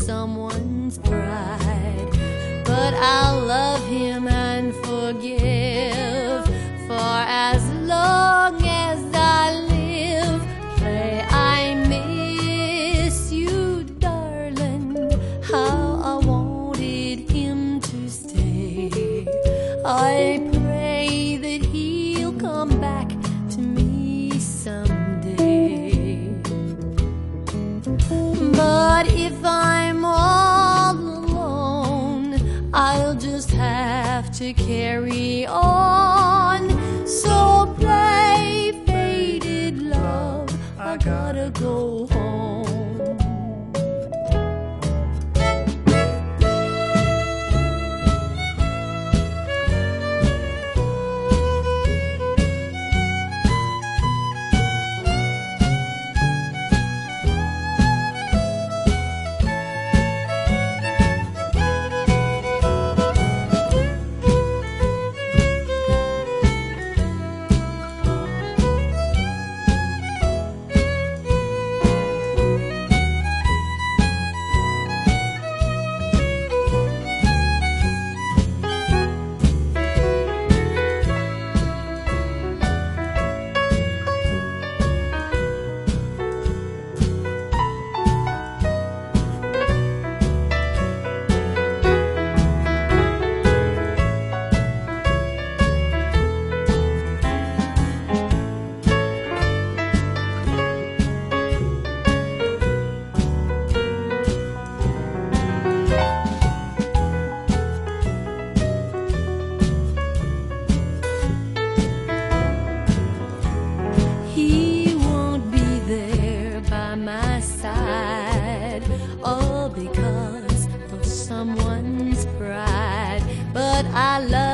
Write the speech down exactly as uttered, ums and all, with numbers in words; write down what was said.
someone's pride. But I'll love him and forgive for as long as I live. Play I miss you, darling, how I wanted him to stay. I pray that he'll come back to me someday. But if I'm all alone, I'll just have to carry on. So play faded love, I gotta go home. My side, all because of someone's pride. But I love